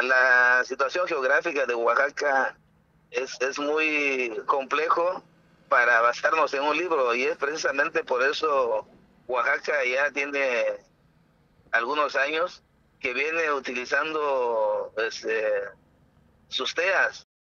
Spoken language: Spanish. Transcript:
la situación geográfica de Oaxaca es muy complejo para basarnos en un libro y es precisamente por eso Oaxaca ya tiene algunos años que viene utilizando sus teas